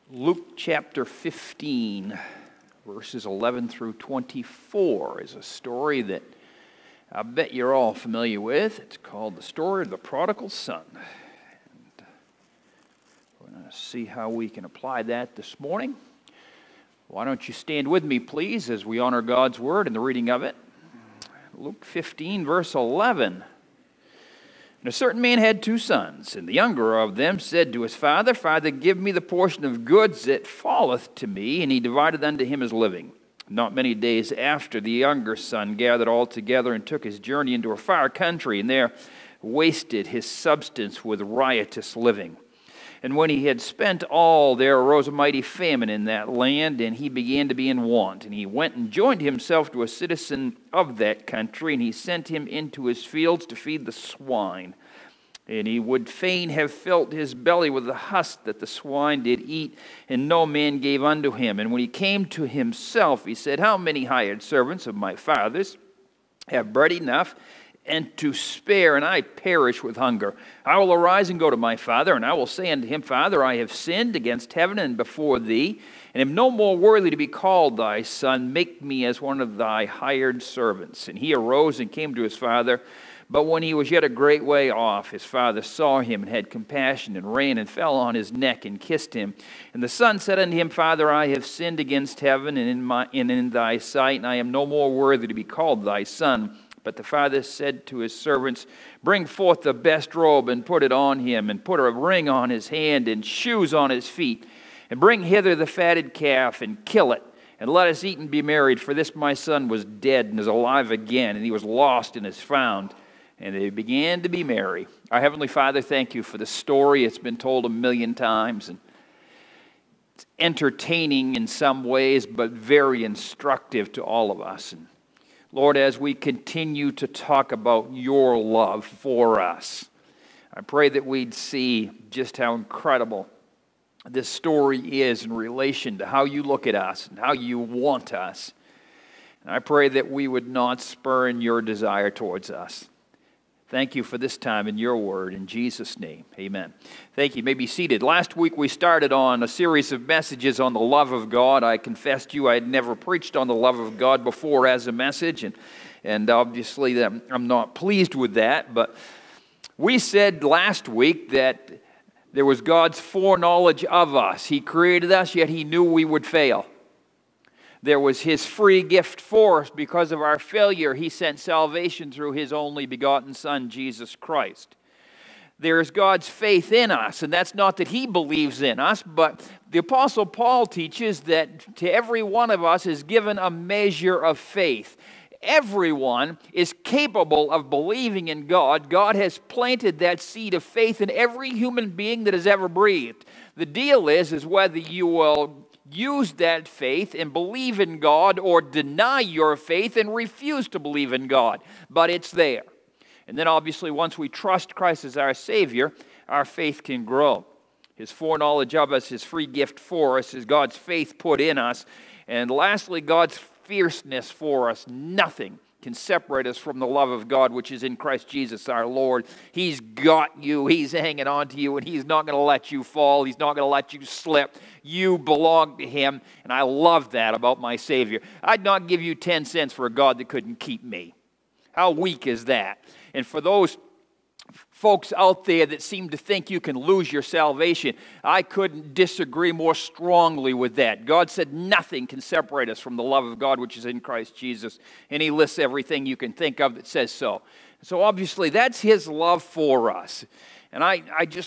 Luke chapter 15, verses 11 through 24 is a story that I bet you're all familiar with. It's called the story of the Prodigal Son. And we're going to see how we can apply that this morning. Why don't you stand with me, please, as we honor God's Word and the reading of it. Luke 15, verse 11. And a certain man had 2 sons, and the younger of them said to his father, Father, give me the portion of goods that falleth to me. And he divided unto him his living. Not many days after, the younger son gathered all together and took his journey into a far country, and there wasted his substance with riotous living. And when he had spent all, there arose a mighty famine in that land, and he began to be in want. And he went and joined himself to a citizen of that country, and he sent him into his fields to feed the swine. And he would fain have filled his belly with the husk that the swine did eat, and no man gave unto him. And when he came to himself, he said, How many hired servants of my father's have bread enough and to spare, and I perish with hunger? I will arise and go to my father, and I will say unto him, Father, I have sinned against heaven and before thee, and am no more worthy to be called thy son. Make me as one of thy hired servants. And he arose and came to his father. But when he was yet a great way off, his father saw him and had compassion, and ran and fell on his neck and kissed him. And the son said unto him, Father, I have sinned against heaven and in thy sight, and I am no more worthy to be called thy son. But the father said to his servants, Bring forth the best robe, and put it on him, and put a ring on his hand, and shoes on his feet. And bring hither the fatted calf, and kill it, and let us eat and be merry. For this my son was dead, and is alive again, and he was lost, and is found. And they began to be merry. Our Heavenly Father, thank you for the story. It's been told a million times, and it's entertaining in some ways, but very instructive to all of us. And Lord, as we continue to talk about your love for us, I pray that we'd see just how incredible this story is in relation to how you look at us and how you want us. And I pray that we would not spurn your desire towards us. Thank you for this time in your word. In Jesus' name, amen. Thank you. You may be seated. Last week we started on a series of messages on the love of God. I confessed to you I had never preached on the love of God before as a message, and obviously I'm not pleased with that. But we said last week that there was God's foreknowledge of us. He created us, yet He knew we would fail. There was His free gift for us. Because of our failure, He sent salvation through His only begotten Son, Jesus Christ. There is God's faith in us, and that's not that He believes in us, but the Apostle Paul teaches that to every one of us is given a measure of faith. Everyone is capable of believing in God. God has planted that seed of faith in every human being that has ever breathed. The deal is whether you will use that faith and believe in God, or deny your faith and refuse to believe in God. But it's there. And then obviously once we trust Christ as our Savior, our faith can grow. His foreknowledge of us, His free gift for us, is God's faith put in us. And lastly, God's fierceness for us. Nothing can separate us from the love of God, which is in Christ Jesus our Lord. He's got you. He's hanging on to you, and He's not going to let you fall. He's not going to let you slip. You belong to Him, and I love that about my Savior. I'd not give you 10 cents for a God that couldn't keep me. How weak is that? And for those folks out there that seem to think you can lose your salvation, I couldn't disagree more strongly with that. God said nothing can separate us from the love of God which is in Christ Jesus, and He lists everything you can think of that says so. So obviously that's His love for us, and I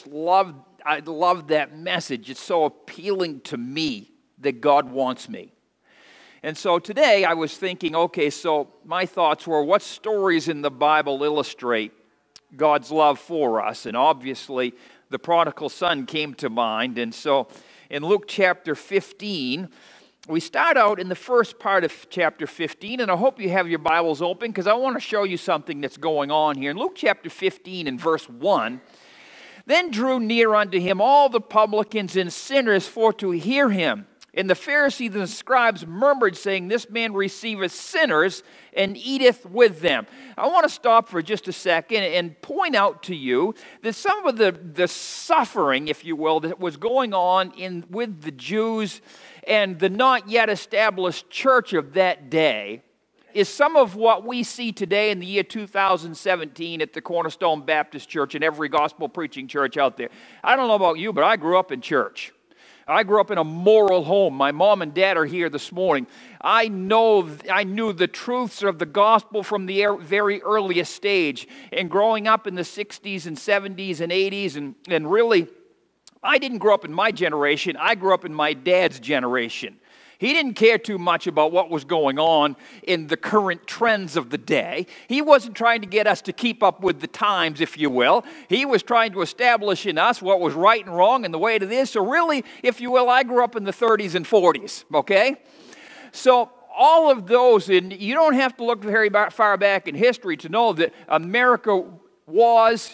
love that message. It's so appealing to me that God wants me. And so today I was thinking, okay, so my thoughts were, what stories in the Bible illustrate God's love for us? And obviously the prodigal son came to mind. And so in Luke chapter 15, we start out in the first part of chapter 15, and I hope you have your Bibles open because I want to show you something that's going on here. In Luke chapter 15 and verse 1, Then drew near unto him all the publicans and sinners for to hear him. And the Pharisees and the scribes murmured, saying, This man receiveth sinners and eateth with them. I want to stop for just a second and point out to you that some of the suffering, if you will, that was going on with the Jews and the not yet established church of that day is some of what we see today in the year 2017 at the Cornerstone Baptist Church and every gospel preaching church out there. I don't know about you, but I grew up in church. I grew up in a moral home. My mom and dad are here this morning. I knew the truths of the gospel from the very earliest stage. And growing up in the 60s and 70s and 80s, and really, I didn't grow up in my generation. I grew up in my dad's generation. He didn't care too much about what was going on in the current trends of the day. He wasn't trying to get us to keep up with the times, if you will. He was trying to establish in us what was right and wrong and the way to this. So really, if you will, I grew up in the 30s and 40s, okay? So all of those, and you don't have to look very far back in history to know that America was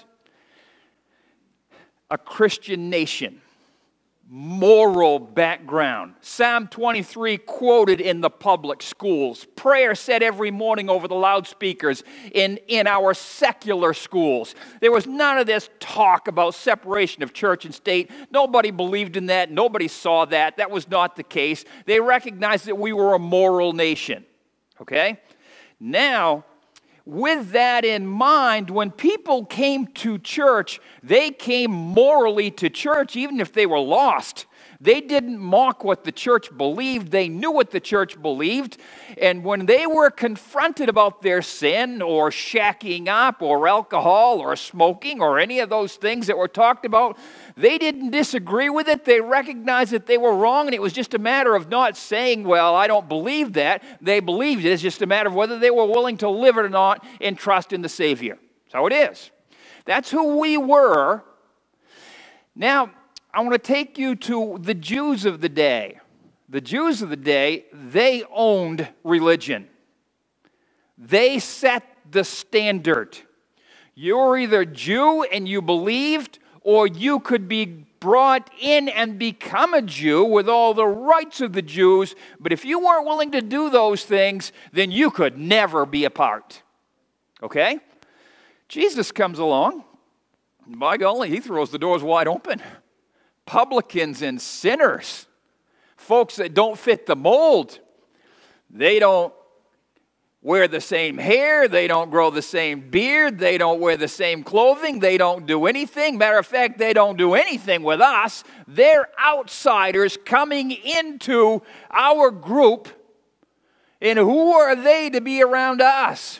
a Christian nation. Moral background. Psalm 23 quoted in the public schools. Prayer said every morning over the loudspeakers in our secular schools. There was none of this talk about separation of church and state. Nobody believed in that. Nobody saw that. That was not the case. They recognized that we were a moral nation. Okay? Now, with that in mind, when people came to church, they came morally to church even if they were lost. They didn't mock what the church believed. They knew what the church believed. And when they were confronted about their sin or shacking up or alcohol or smoking or any of those things that were talked about, they didn't disagree with it. They recognized that they were wrong, and it was just a matter of not saying, well, I don't believe that. They believed it. It's just a matter of whether they were willing to live it or not and trust in the Savior. That's how it is. That's who we were. Now, I want to take you to the Jews of the day. The Jews of the day, they owned religion. They set the standard. You're either Jew and you believed, or you could be brought in and become a Jew with all the rights of the Jews. But if you weren't willing to do those things, then you could never be a part. Okay? Jesus comes along. By golly, he throws the doors wide open. Publicans and sinners, folks that don't fit the mold. They don't wear the same hair. They don't grow the same beard. They don't wear the same clothing. They don't do anything. Matter of fact, they don't do anything with us. They're outsiders coming into our group. And who are they to be around us?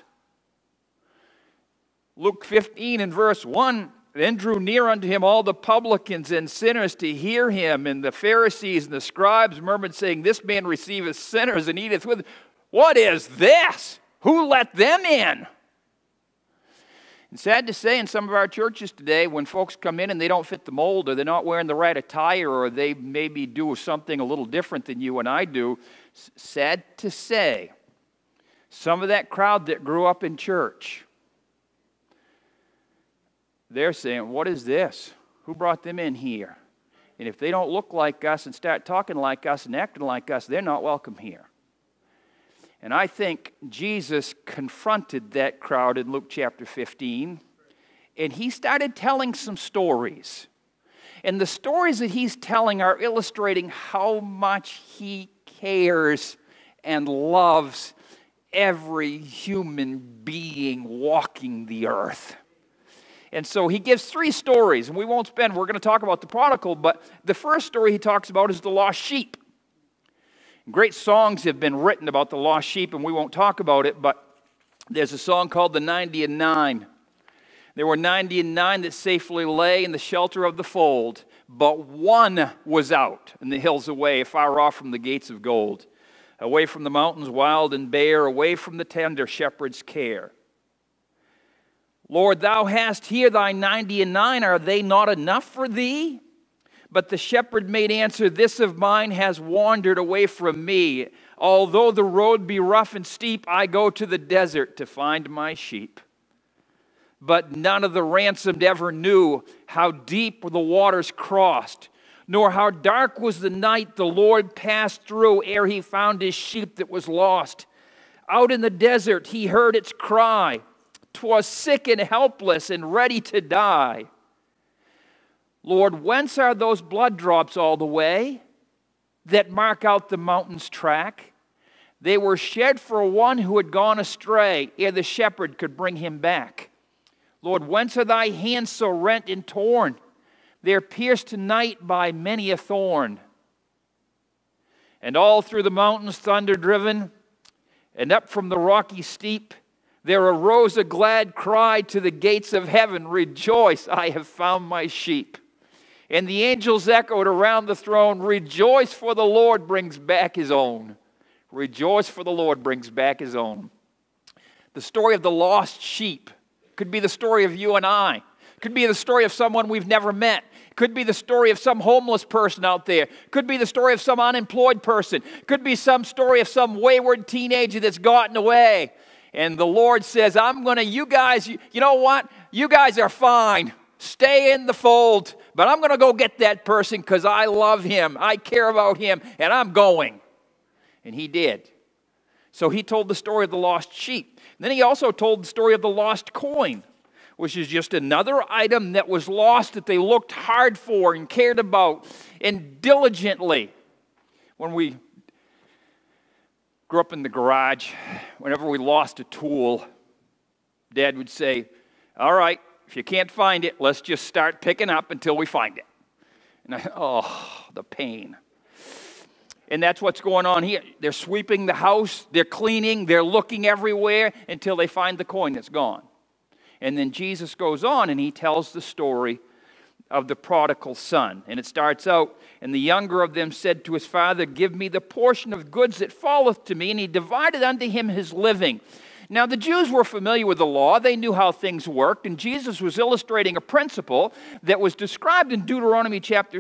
Luke 15 and verse 1. Then drew near unto him all the publicans and sinners to hear him. And the Pharisees and the scribes murmured, saying, This man receiveth sinners and eateth with them. What is this? Who let them in? And sad to say, in some of our churches today, when folks come in and they don't fit the mold, or they're not wearing the right attire, or they maybe do something a little different than you and I do, sad to say, some of that crowd that grew up in church, they're saying, what is this? Who brought them in here? And if they don't look like us and start talking like us and acting like us, they're not welcome here. And I think Jesus confronted that crowd in Luke chapter 15, and he started telling some stories. And the stories that he's telling are illustrating how much he cares and loves every human being walking the earth. And so he gives three stories, and we're going to talk about the prodigal, but the first story he talks about is the lost sheep. Great songs have been written about the lost sheep, and we won't talk about it, but there's a song called The 90 and 9. There were 90 and 9 that safely lay in the shelter of the fold, but one was out in the hills away, far off from the gates of gold, away from the mountains wild and bare, away from the tender shepherd's care. Lord, thou hast here thy 90 and 9. Are they not enough for thee? But the shepherd made answer, This of mine has wandered away from me. Although the road be rough and steep, I go to the desert to find my sheep. But none of the ransomed ever knew how deep the waters crossed, nor how dark was the night the Lord passed through ere he found his sheep that was lost. Out in the desert he heard its cry. 'Twas sick and helpless and ready to die. Lord, whence are those blood drops all the way that mark out the mountain's track? They were shed for one who had gone astray, ere the shepherd could bring him back. Lord, whence are thy hands so rent and torn? They're pierced tonight by many a thorn. And all through the mountains thunder driven, and up from the rocky steep, there arose a glad cry to the gates of heaven, rejoice, I have found my sheep. And the angels echoed around the throne, rejoice, for the Lord brings back his own. Rejoice, for the Lord brings back his own. The story of the lost sheep could be the story of you and I. Could be the story of someone we've never met. Could be the story of some homeless person out there. Could be the story of some unemployed person. Could be some story of some wayward teenager that's gotten away. And the Lord says, you guys, you know what? You guys are fine. Stay in the fold. But I'm going to go get that person because I love him. I care about him. And I'm going. And he did. So he told the story of the lost sheep. And then he also told the story of the lost coin, which is just another item that was lost that they looked hard for and cared about and diligently. When we grew up in the garage, whenever we lost a tool, Dad would say, all right, if you can't find it, let's just start picking up until we find it. And the pain. And that's what's going on here. They're sweeping the house, they're cleaning, they're looking everywhere until they find the coin that's gone. And then Jesus goes on and he tells the story of the prodigal son. And it starts out, and the younger of them said to his father, give me the portion of goods that falleth to me. And he divided unto him his living. Now, the Jews were familiar with the law. They knew how things worked. And Jesus was illustrating a principle that was described in Deuteronomy chapter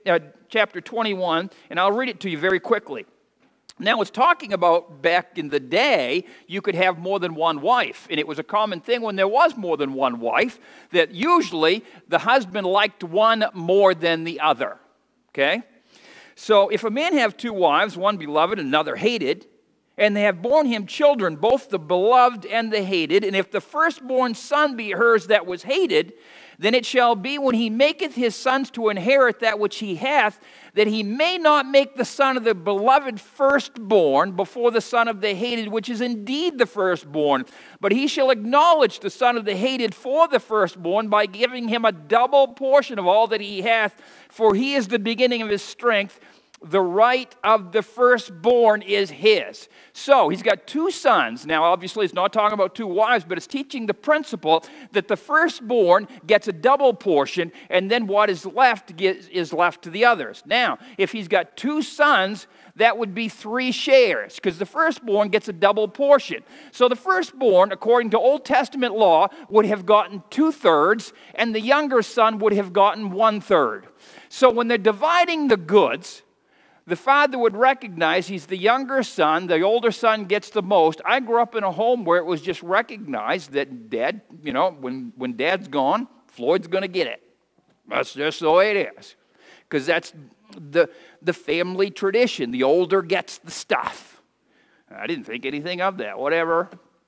21. And I'll read it to you very quickly. Now, it's talking about back in the day, you could have more than one wife. And it was a common thing when there was more than one wife, that usually the husband liked one more than the other. Okay? So if a man have two wives, one beloved and another hated, and they have borne him children, both the beloved and the hated, and if the firstborn son be hers that was hated, then it shall be when he maketh his sons to inherit that which he hath, that he may not make the son of the beloved firstborn before the son of the hated, which is indeed the firstborn. But he shall acknowledge the son of the hated for the firstborn by giving him a double portion of all that he hath, for he is the beginning of his strength. The right of the firstborn is his. So he's got two sons. Now, obviously, it's not talking about two wives, but it's teaching the principle that the firstborn gets a double portion, and then what is left is left to the others. Now, if he's got two sons, that would be 3 shares, because the firstborn gets a double portion. So the firstborn, according to Old Testament law, would have gotten 2/3, and the younger son would have gotten 1/3. So when they're dividing the goods, the father would recognize he's the younger son, the older son gets the most. I grew up in a home where it was just recognized that dad, when dad's gone, Floyd's going to get it. That's just the way it is. Because that's the family tradition. The older gets the stuff. I didn't think anything of that, whatever.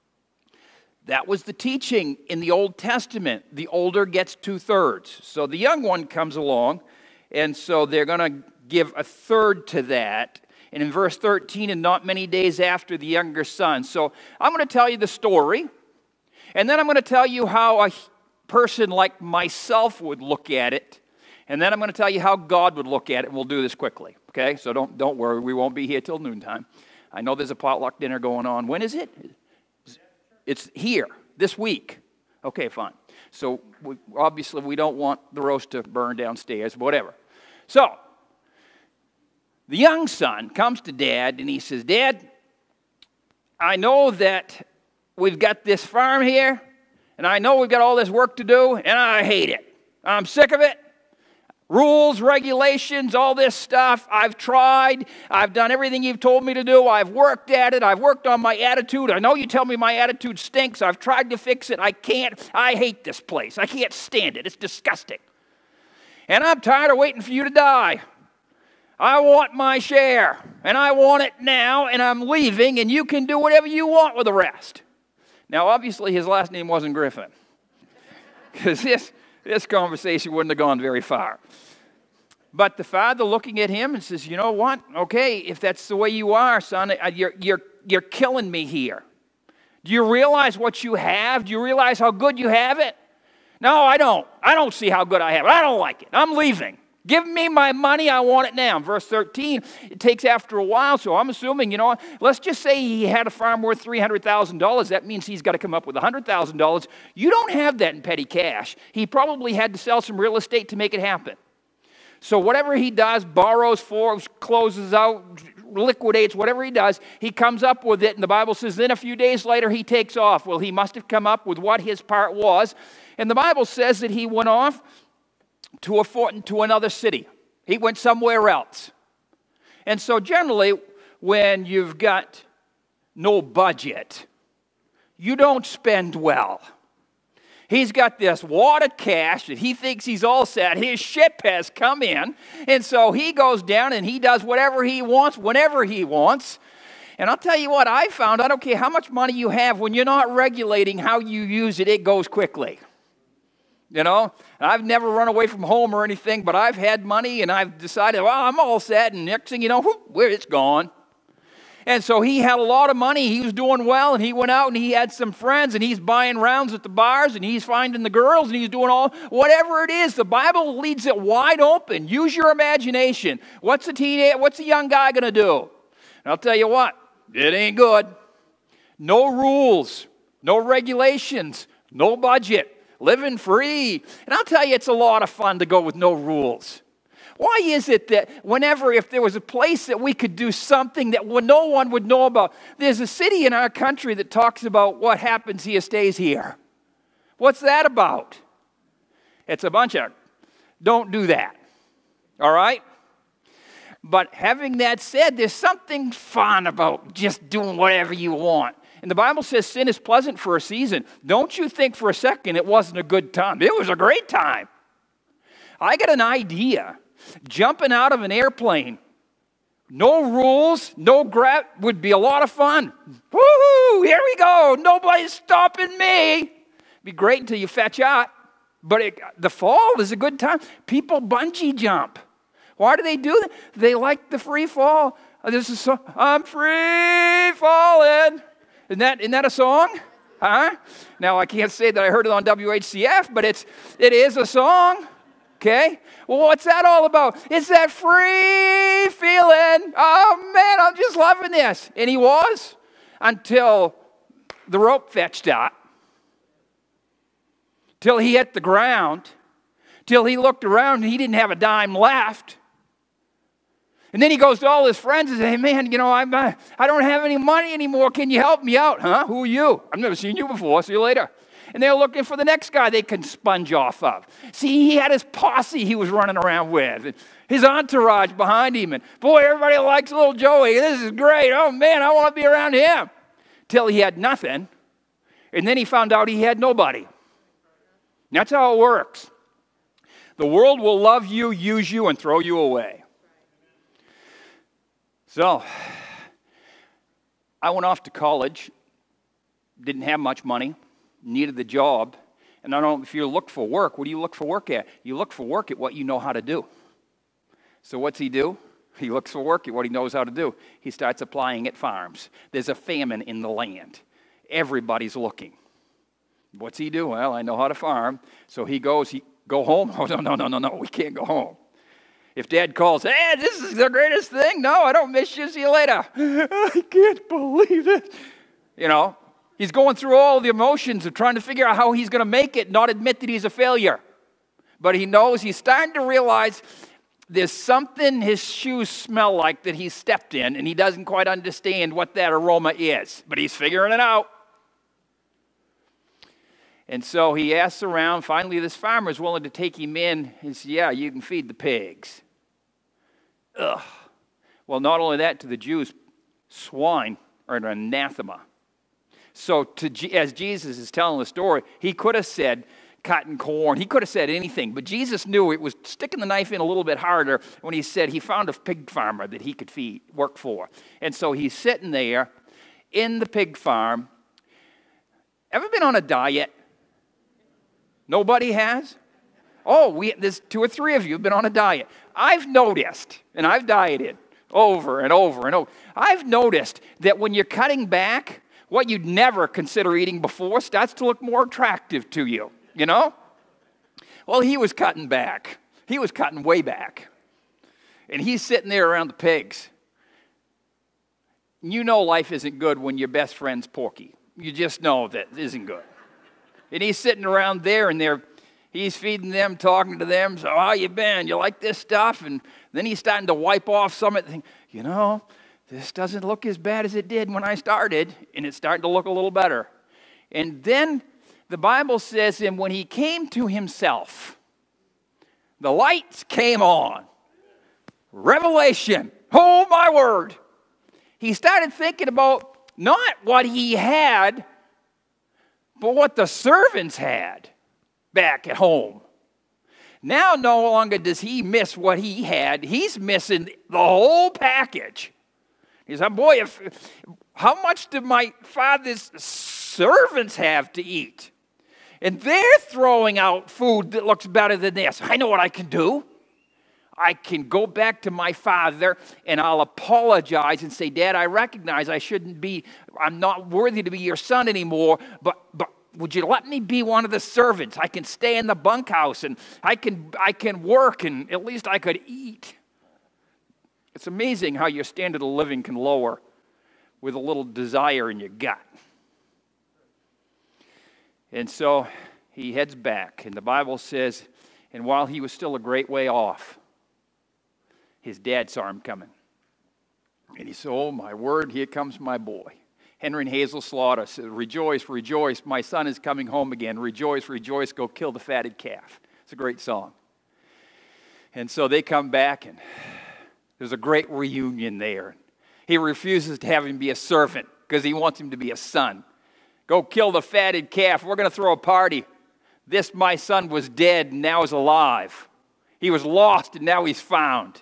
That was the teaching in the Old Testament. The older gets 2/3. So the young one comes along, and so they're going to give 1/3 to that. And in verse 13, and not many days after the younger son. So I'm going to tell you the story. And then I'm going to tell you how a person like myself would look at it. And then I'm going to tell you how God would look at it. And we'll do this quickly. Okay? So don't worry. We won't be here till noontime. I know there's a potluck dinner going on. When is it? It's here, this week. Okay, fine. So obviously we don't want the roast to burn downstairs, whatever. So the young son comes to Dad and he says, Dad, I know that we've got this farm here, and I know we've got all this work to do, and I hate it. I'm sick of it. Rules, regulations, all this stuff. I've tried. I've done everything you've told me to do. I've worked at it. I've worked on my attitude. I know you tell me my attitude stinks. I've tried to fix it. I can't. I hate this place. I can't stand it. It's disgusting. And I'm tired of waiting for you to die. I want my share, and I want it now, and I'm leaving, and you can do whatever you want with the rest. Now, obviously, his last name wasn't Griffin, because this conversation wouldn't have gone very far. But the father looking at him and says, you know what? Okay, if that's the way you are, son, you're killing me here. Do you realize what you have? Do you realize how good you have it? No, I don't. I don't see how good I have it. I don't like it. I'm leaving. Give me my money. I want it now. In verse 13, it takes after a while, so I'm assuming, let's just say he had a farm worth $300,000. That means he's got to come up with $100,000. You don't have that in petty cash. He probably had to sell some real estate to make it happen. So whatever he does, borrows for, closes out, liquidates, whatever he does, he comes up with it. And the Bible says then a few days later he takes off. Well, he must have come up with what his part was. And the Bible says that he went off to another city. He went somewhere else. And so generally, when you've got no budget, you don't spend well. He's got this wad of cash that he thinks he's all set. His ship has come in. And so he goes down and he does whatever he wants, whenever he wants. And I'll tell you what, I found, I don't care how much money you have, when you're not regulating how you use it, it goes quickly. I've never run away from home or anything, but I've had money and I've decided, well, I'm all set. And next thing you know, whoop, it's gone. And so he had a lot of money. He was doing well, and he went out and he had some friends, and he's buying rounds at the bars, and he's finding the girls, and he's doing whatever it is. The Bible leaves it wide open. Use your imagination. What's a young guy going to do? And I'll tell you what, it ain't good. No rules, no regulations, no budget, living free. And I'll tell you, it's a lot of fun to go with no rules. Why is it that if there was a place that we could do something that no one would know about? There's a city in our country that talks about what happens here stays here. What's that about? It's a bunch of, don't do that. All right? But having that said, there's something fun about just doing whatever you want. And the Bible says sin is pleasant for a season. Don't you think for a second it wasn't a good time. It was a great time. I got an idea. Jumping out of an airplane, no rules, no grab, would be a lot of fun. Woo-hoo, here we go. Nobody's stopping me. Be great until you fetch out. But the fall is a good time. People bungee jump. Why do they do that? They like the free fall. This is so, I'm free falling. Isn't that a song? Huh? Now, I can't say that I heard it on WHCF, but it is a song. Okay? Well, what's that all about? It's that free feeling. Oh, man, I'm just loving this. And he was until the rope fetched out, till he hit the ground, till he looked around and he didn't have a dime left. And then he goes to all his friends and says, hey, man, I don't have any money anymore. Can you help me out? Huh? Who are you? I've never seen you before. See you later. And they're looking for the next guy they can sponge off of. See, he had his posse he was running around with, and his entourage behind him. And boy, everybody likes little Joey. This is great. Oh, man, I want to be around him. Till he had nothing. And then he found out he had nobody. That's how it works. The world will love you, use you, and throw you away. So, I went off to college. Didn't have much money. Needed the job. And I don't know if you look for work, what do you look for work at? You look for work at what you know how to do. So what's he do? He looks for work at what he knows how to do. He starts applying at farms. There's a famine in the land. Everybody's looking. What's he do? Well, I know how to farm. So he go home? Oh, no, we can't go home. If Dad calls, hey, this is the greatest thing. No, I don't miss you. See you later. I can't believe it. He's going through all the emotions of trying to figure out how he's going to make it, not admit that he's a failure. But he knows, he's starting to realize there's something his shoes smell like that he stepped in, and he doesn't quite understand what that aroma is. But he's figuring it out. And so he asks around. Finally, this farmer is willing to take him in. He says, yeah, you can feed the pigs. Ugh. Well, not only that, to the Jews, swine are an anathema. So as Jesus is telling the story, he could have said, cutting corn. He could have said anything, but Jesus knew it was sticking the knife in a little bit harder when he said he found a pig farmer that he could work for. And so he's sitting there in the pig farm. Ever been on a diet? Nobody has? Oh, there's 2 or 3 of you have been on a diet. I've noticed, and I've dieted over and over and over. I've noticed that when you're cutting back, what you'd never consider eating before starts to look more attractive to you, you know? Well, he was cutting back. He was cutting way back. And he's sitting there around the pigs. You know life isn't good when your best friend's Porky. You just know that it isn't good. And he's sitting around there, and he's feeding them, talking to them. So, how you been? You like this stuff? And then he's starting to wipe off some of it. You know, this doesn't look as bad as it did when I started. And it's starting to look a little better. And then the Bible says, and when he came to himself, the lights came on. Revelation. Oh, my word. He started thinking about not what he had, but what the servants had back at home. Now no longer does he miss what he had. He's missing the whole package. He said, boy, how much do my father's servants have to eat? And they're throwing out food that looks better than this. I know what I can do. I can go back to my father and I'll apologize and say, Dad, I recognize I'm not worthy to be your son anymore, but would you let me be one of the servants? I can stay in the bunkhouse and I can work and at least I could eat. It's amazing how your standard of living can lower with a little desire in your gut. And so he heads back, and the Bible says, and while he was still a great way off, his dad saw him coming. And he said, oh, my word, here comes my boy. Henry and Hazel Slaughter said, rejoice, rejoice, my son is coming home again. Rejoice, rejoice, go kill the fatted calf. It's a great song. And so they come back, and there's a great reunion there. He refuses to have him be a servant because he wants him to be a son. Go kill the fatted calf. We're going to throw a party. This, my son, was dead and now is alive. He was lost and now he's found.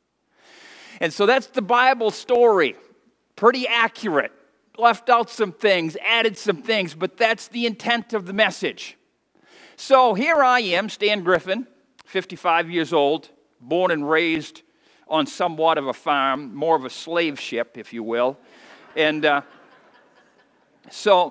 And so that's the Bible story. Pretty accurate. Left out some things, added some things, but that's the intent of the message. So here I am, Stan Griffin, 55 years old, born and raised on somewhat of a farm, more of a slave ship, if you will. And so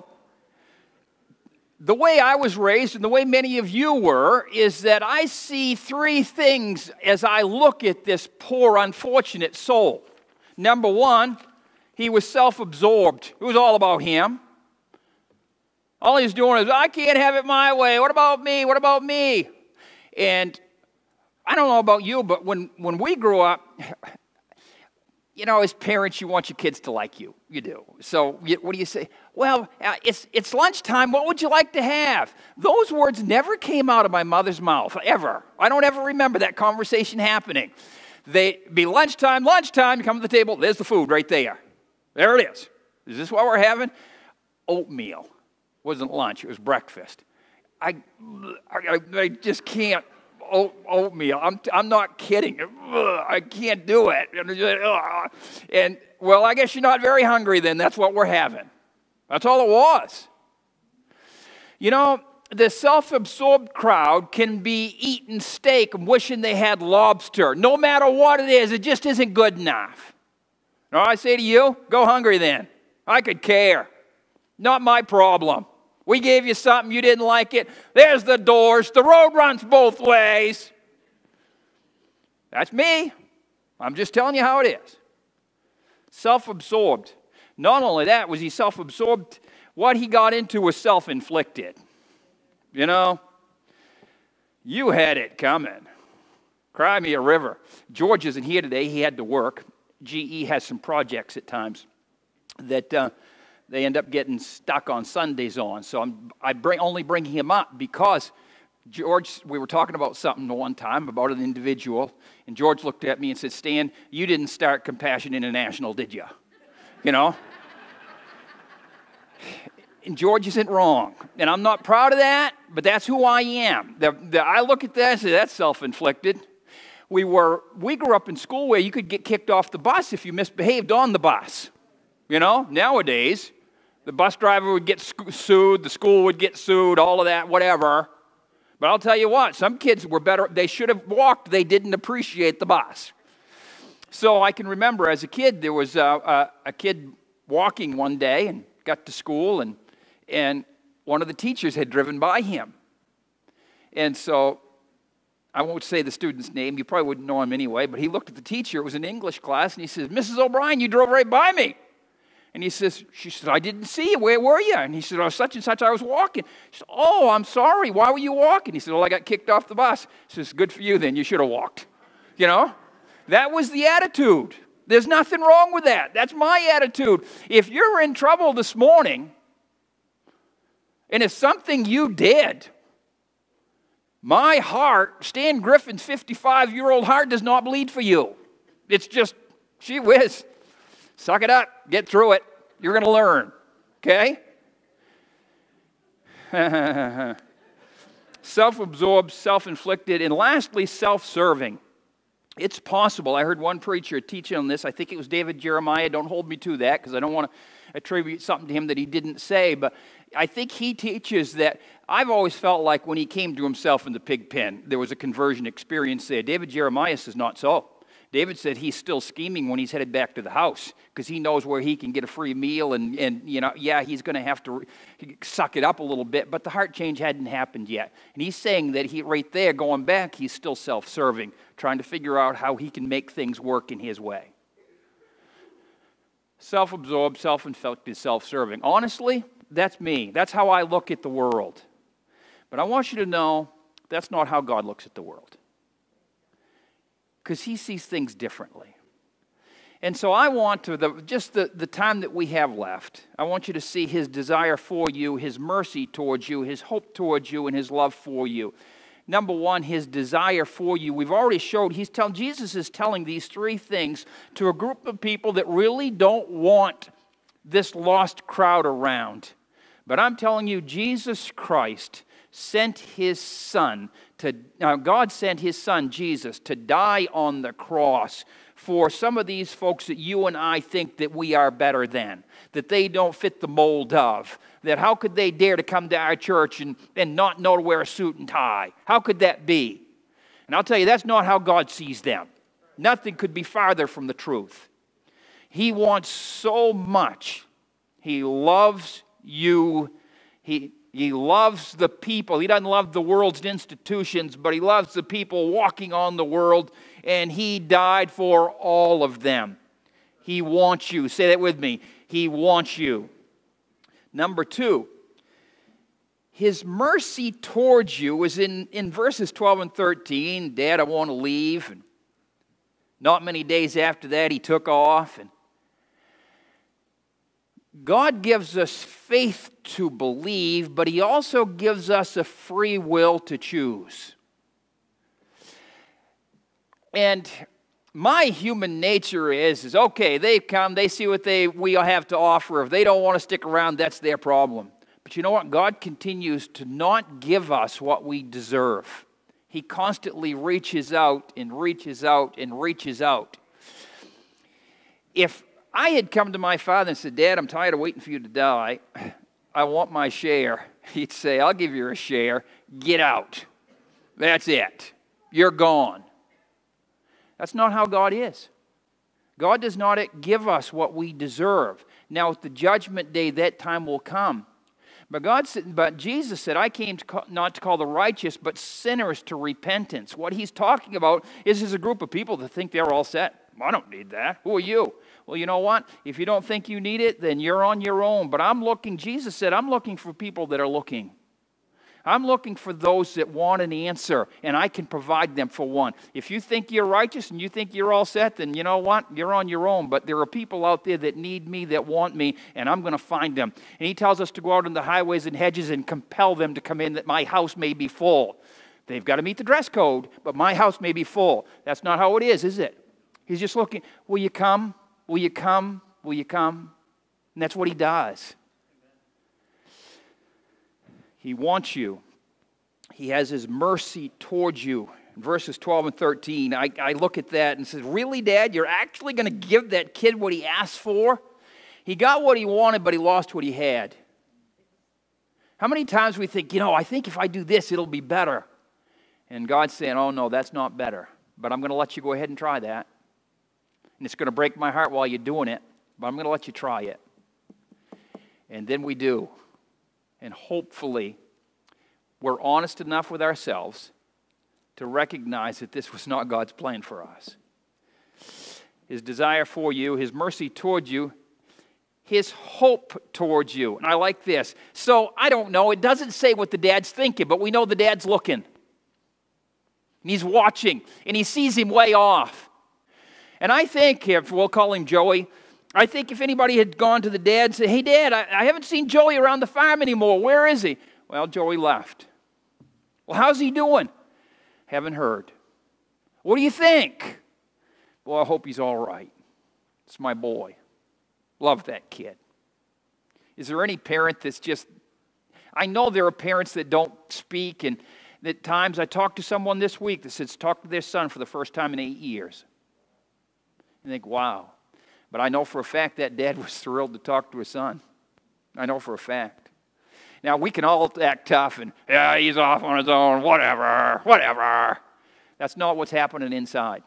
the way I was raised and the way many of you were is that I see 3 things as I look at this poor, unfortunate soul. Number 1, he was self-absorbed. It was all about him. All he was doing is, I can't have it my way. What about me? What about me? And I don't know about you, but when we grew up, you know, as parents, you want your kids to like you. You do. So what do you say? Well, it's lunchtime. What would you like to have? Those words never came out of my mother's mouth, ever. I don't ever remember that conversation happening. They'd be lunchtime, you come to the table, there's the food right there. There it is. Is this what we're having? Oatmeal. Wasn't lunch, it was breakfast. I just can't. Oatmeal. I'm not kidding. I can't do it. And, well, I guess you're not very hungry then. That's what we're having. That's all it was. You know, the self-absorbed crowd can be eating steak and wishing they had lobster. No matter what it is, it just isn't good enough. Now, I say to you, go hungry then. I could care. Not my problem. We gave you something, you didn't like it. There's the doors. The road runs both ways. That's me. I'm just telling you how it is. Self-absorbed. Not only that was he self-absorbed, what he got into was self-inflicted. You know, you had it coming. Cry me a river. George isn't here today. He had to work. GE has some projects at times that they end up getting stuck on Sundays on. So I'm only bringing him up because George, we were talking about something one time about an individual, and George looked at me and said, Stan, you didn't start Compassion International, did you? You know? And George isn't wrong. And I'm not proud of that, but that's who I am. I look at that and say, that's self-inflicted. We grew up in school where you could get kicked off the bus if you misbehaved on the bus. You know, nowadays, the bus driver would get sued, the school would get sued, all of that, whatever. But I'll tell you what, some kids were better. They should have walked. They didn't appreciate the bus. So I can remember as a kid, there was a kid walking one day and got to school, and one of the teachers had driven by him. And so I won't say the student's name. You probably wouldn't know him anyway, but he looked at the teacher. It was an English class, and he says, Mrs. O'Brien, you drove right by me. And she said, I didn't see you. Where were you? And he said, oh, such and such, I was walking. She said, oh, I'm sorry. Why were you walking? He said, well, I got kicked off the bus. She says, good for you then. You should have walked. You know? That was the attitude. There's nothing wrong with that. That's my attitude. If you're in trouble this morning, and it's something you did, my heart, Stan Griffin's 55-year-old heart does not bleed for you. It's just, gee whiz. Suck it up. Get through it. You're going to learn. Okay? Self-absorbed, self-inflicted, and lastly, self-serving. It's possible. I heard one preacher teaching on this. I think it was David Jeremiah. Don't hold me to that because I don't want to attribute something to him that he didn't say. But I think he teaches that I've always felt like when he came to himself in the pig pen, there was a conversion experience there. David Jeremiah says not so. David said he's still scheming when he's headed back to the house because he knows where he can get a free meal and you know, yeah, he's going to have to suck it up a little bit, but the heart change hadn't happened yet. And he's saying that right there, going back, he's still self-serving, trying to figure out how he can make things work in his way. Self-absorbed, self-inflicted, self-serving. Honestly, that's me. That's how I look at the world. But I want you to know that's not how God looks at the world. Because he sees things differently. And so I want to, the time that we have left, I want you to see his desire for you, his mercy towards you, his hope towards you, and his love for you. Number one, his desire for you. We've already showed, Jesus is telling these three things to a group of people that really don't want this lost crowd around. But I'm telling you, Jesus Christ sent his son God sent his son Jesus to die on the cross for some of these folks that you and I think that we are better than, that they don't fit the mold of, that how could they dare to come to our church and not know to wear a suit and tie? How could that be? And I'll tell you, that's not how God sees them. Nothing could be farther from the truth. He wants so much. He loves you. He loves the people. He doesn't love the world's institutions, but he loves the people walking on the world, and he died for all of them. He wants you. Say that with me. He wants you. Number two, his mercy towards you is in verses 12 and 13. Dad, I want to leave. And not many days after that, he took off. And God gives us faith to believe, but he also gives us a free will to choose. And my human nature is okay, they've come, they see what we have to offer. If they don't want to stick around, that's their problem. But you know what? God continues to not give us what we deserve. He constantly reaches out and reaches out and reaches out. If I had come to my father and said, Dad, I'm tired of waiting for you to die. I want my share. He'd say, I'll give you a share. Get out. That's it. You're gone. That's not how God is. God does not give us what we deserve. Now, at the judgment day, that time will come. But Jesus said, I came not to call the righteous, but sinners to repentance. What he's talking about is a group of people that think they're all set. I don't need that. Who are you? Well, you know what? If you don't think you need it, then you're on your own. But Jesus said, I'm looking for people that are looking. I'm looking for those that want an answer, and I can provide them for one. If you think you're righteous and you think you're all set, then you know what? You're on your own. But there are people out there that need me, that want me, and I'm going to find them. And he tells us to go out in the highways and hedges and compel them to come in that my house may be full. They've got to meet the dress code, but my house may be full. That's not how it is it? He's just looking, will you come? Will you come? Will you come? And that's what he does. He wants you. He has His mercy towards you. In verses 12 and 13, I look at that and says, really, Dad, you're actually going to give that kid what he asked for? He got what he wanted, but he lost what he had. How many times we think, I think if I do this, it'll be better. And God's saying, oh, no, that's not better. But I'm going to let you go ahead and try that. And it's going to break my heart while you're doing it, but I'm going to let you try it. And then we do. And hopefully, we're honest enough with ourselves to recognize that this was not God's plan for us. His desire for you, His mercy towards you, His hope towards you. And I like this. So, I don't know. It doesn't say what the dad's thinking, but we know the dad's looking. And he's watching. And he sees him way off. And I think, if we'll call him Joey, I think if anybody had gone to the dad and said, hey, Dad, I haven't seen Joey around the farm anymore. Where is he? Well, Joey left. Well, how's he doing? Haven't heard. What do you think? Well, I hope he's all right. It's my boy. Love that kid. Is there any parent that's just... I know there are parents that don't speak, and at times I talked to someone this week that says talk to their son for the first time in 8 years. And think, wow. But I know for a fact that dad was thrilled to talk to his son. I know for a fact. Now, we can all act tough and, yeah, he's off on his own, whatever. That's not what's happening inside.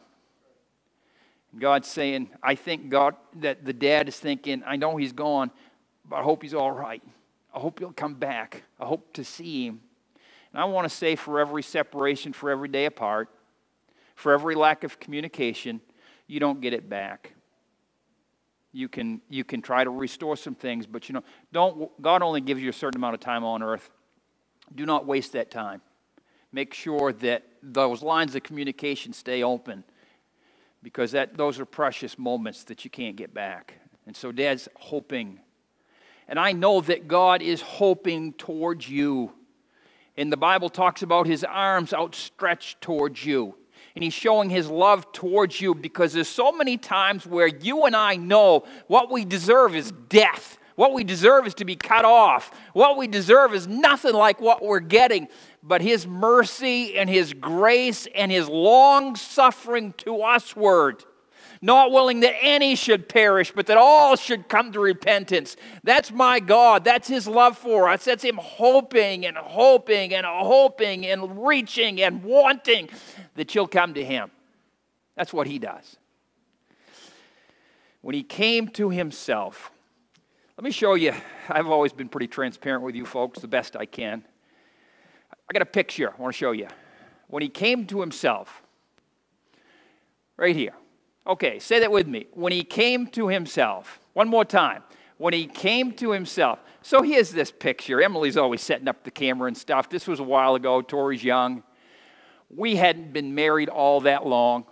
God's saying, I think God, that the dad is thinking, I know he's gone, but I hope he's all right. I hope he'll come back. I hope to see him. And I want to say for every separation, for every day apart, for every lack of communication, you don't get it back. You can try to restore some things, but God only gives you a certain amount of time on earth. Do not waste that time. Make sure that those lines of communication stay open, because those are precious moments that you can't get back. And so Dad's hoping. And I know that God is hoping towards you. And the Bible talks about His arms outstretched towards you. And He's showing His love towards you, because there's so many times where you and I know what we deserve is death. What we deserve is to be cut off. What we deserve is nothing like what we're getting. But His mercy and His grace and His long suffering to usward, not willing that any should perish, but that all should come to repentance. That's my God. That's His love for us. That's Him hoping and hoping and hoping and reaching and wanting that you'll come to Him. That's what He does. When He came to Himself, let me show you. I've always been pretty transparent with you folks, the best I can. I got a picture I want to show you. When He came to Himself, right here. Okay, say that with me. When He came to Himself. One more time. When He came to Himself. So here's this picture. Emily's always setting up the camera and stuff. This was a while ago. Tori's young. We hadn't been married all that long.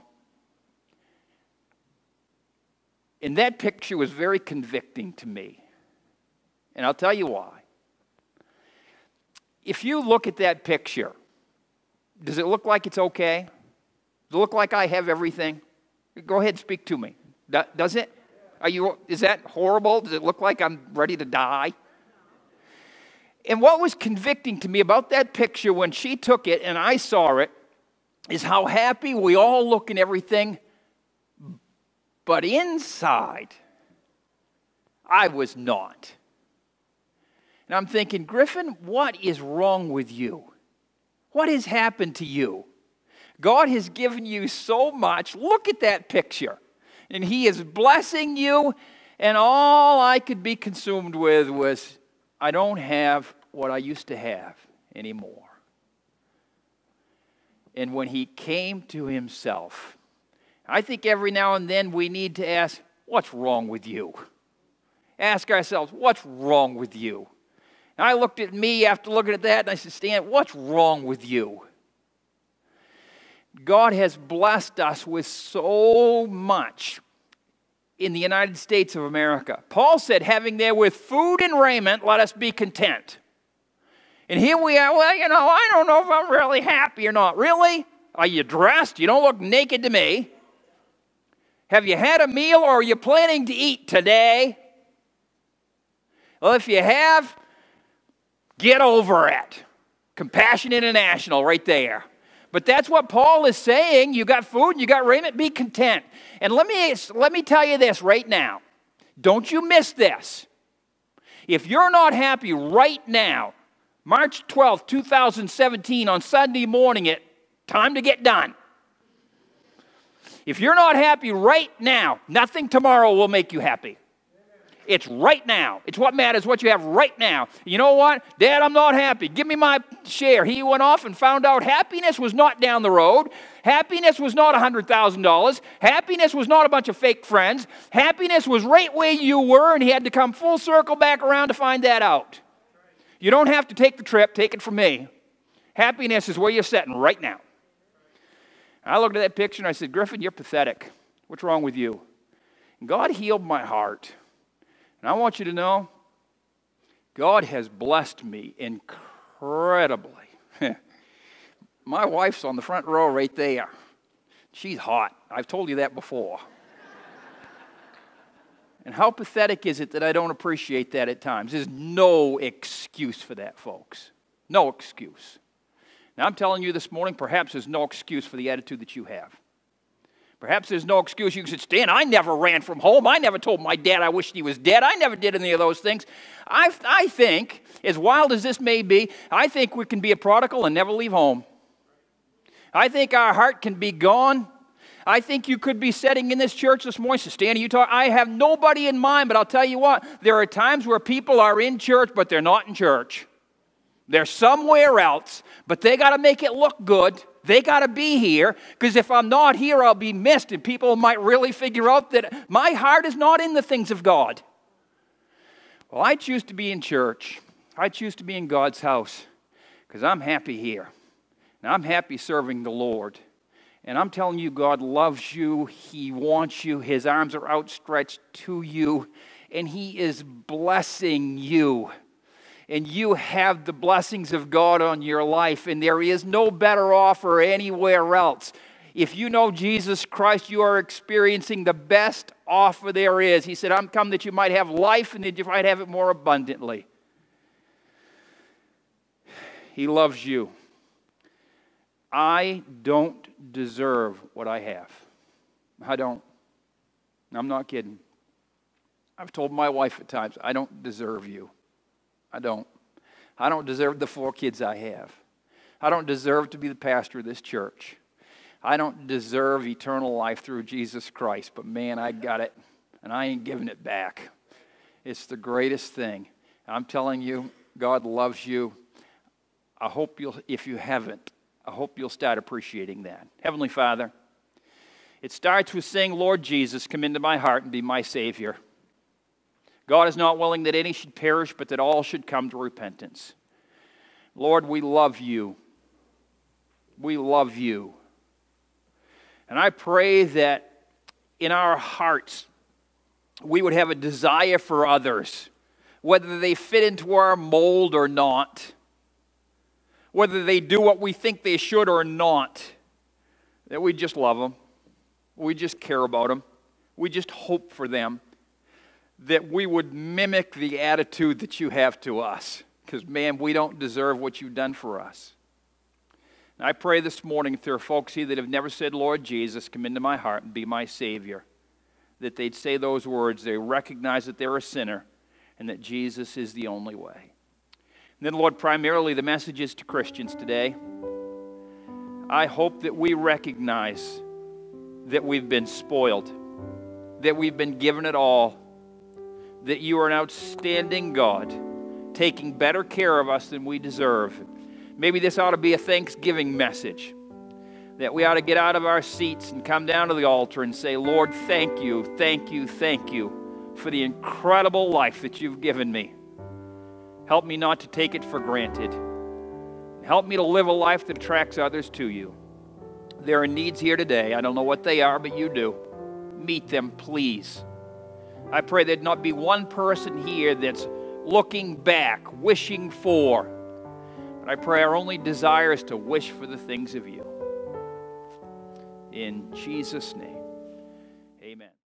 And that picture was very convicting to me. And I'll tell you why. If you look at that picture, does it look like it's okay? Does it look like I have everything? Go ahead and speak to me. Does it? Is that horrible? Does it look like I'm ready to die? And what was convicting to me about that picture when she took it and I saw it is how happy we all look and everything, but inside, I was not. And I'm thinking, Griffin, what is wrong with you? What has happened to you? God has given you so much. Look at that picture. And He is blessing you, and all I could be consumed with was, I don't have what I used to have anymore. And when He came to Himself, I think every now and then we need to ask, what's wrong with you? Ask ourselves, what's wrong with you? And I looked at me after looking at that, and I said, Stan, what's wrong with you? God has blessed us with so much in the United States of America. Paul said, having therewith food and raiment, let us be content. And here we are, well, I don't know if I'm really happy or not. Really? Are you dressed? You don't look naked to me. Have you had a meal, or are you planning to eat today? Well, if you have, Get over it. Compassion International right there. But that's what Paul is saying. You got food and you got raiment, be content. And let me tell you this right now. Don't you miss this. If you're not happy right now, March 12th, 2017, on Sunday morning at time to get done. If you're not happy right now, nothing tomorrow will make you happy. It's right now. It's what matters, what you have right now. You know what? Dad, I'm not happy. Give me my share. He went off and found out happiness was not down the road. Happiness was not $100,000. Happiness was not a bunch of fake friends. Happiness was right where you were, and he had to come full circle back around to find that out. You don't have to take the trip. Take it from me. Happiness is where you're sitting right now. I looked at that picture and I said, Griffin, you're pathetic. What's wrong with you? And God healed my heart. And I want you to know, God has blessed me incredibly. My wife's on the front row right there. She's hot. I've told you that before. And how pathetic is it that I don't appreciate that at times? There's no excuse for that, folks. No excuse. Now, I'm telling you this morning, perhaps there's no excuse for the attitude that you have. Perhaps there's no excuse. You can say, Stan, I never ran from home. I never told my dad I wished he was dead. I never did any of those things. I think, as wild as this may be, I think we can be a prodigal and never leave home. I think our heart can be gone. I think you could be sitting in this church this morning. So, Stan, you talk. I have nobody in mind, but I'll tell you what. There are times where people are in church, but they're not in church. They're somewhere else, but they got to make it look good. They got to be here, because if I'm not here, I'll be missed, and people might really figure out that my heart is not in the things of God. Well, I choose to be in church. I choose to be in God's house, because I'm happy here. And I'm happy serving the Lord. And I'm telling you, God loves you. He wants you. His arms are outstretched to you, and He is blessing you. And you have the blessings of God on your life, and there is no better offer anywhere else. If you know Jesus Christ, you are experiencing the best offer there is. He said, I'm come that you might have life and that you might have it more abundantly. He loves you. I don't deserve what I have. I don't. I'm not kidding. I've told my wife at times, I don't deserve you. I don't. I don't deserve the 4 kids I have. I don't deserve to be the pastor of this church. I don't deserve eternal life through Jesus Christ. But man, I got it, and I ain't giving it back. It's the greatest thing. I'm telling you, God loves you. I hope you'll, if you haven't, I hope you'll start appreciating that. Heavenly Father, it starts with saying, Lord Jesus, come into my heart and be my Savior. God is not willing that any should perish, but that all should come to repentance. Lord, we love you. We love you. And I pray that in our hearts, we would have a desire for others, whether they fit into our mold or not, whether they do what we think they should or not, that we just love them. We just care about them. We just hope for them. That we would mimic the attitude that you have to us. Because, man, we don't deserve what you've done for us. And I pray this morning, if there are folks here that have never said, Lord Jesus, come into my heart and be my Savior, that they'd say those words. They recognize that they're a sinner and that Jesus is the only way. And then, Lord, primarily the message is to Christians today. I hope that we recognize that we've been spoiled, that we've been given it all, that you are an outstanding God, taking better care of us than we deserve. Maybe this ought to be a Thanksgiving message, that we ought to get out of our seats and come down to the altar and say, Lord, thank you, thank you, thank you for the incredible life that you've given me. Help me not to take it for granted. Help me to live a life that attracts others to you. There are needs here today. I don't know what they are, but you do. Meet them, please. I pray there'd not be one person here that's looking back, wishing for. But I pray our only desire is to wish for the things of you. In Jesus' name, amen.